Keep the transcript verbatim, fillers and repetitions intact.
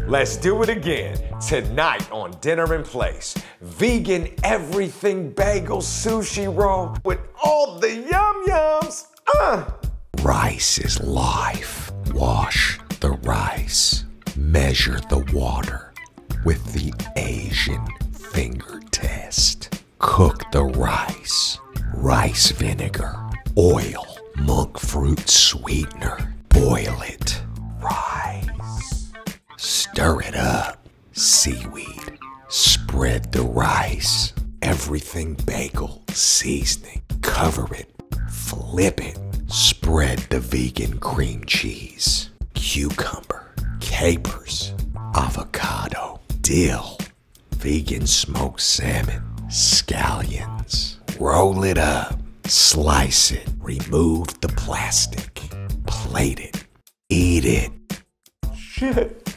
Let's do it again. Tonight on Dinner in Place, vegan everything bagel sushi roll with all the yum yums. Uh. Rice is life. Wash the rice. Measure the water with the Asian finger test. Cook the rice. Rice vinegar, oil, monk fruit sweetener. Boil it. Rice. Stir it up. Seaweed. Spread the rice. Everything bagel seasoning. Cover it. Flip it. Spread the vegan cream cheese. Cucumber. Capers. Avocado. Dill. Vegan smoked salmon. Scallions. Roll it up. Slice it. Remove the plastic. Plate it. Eat it. Shit.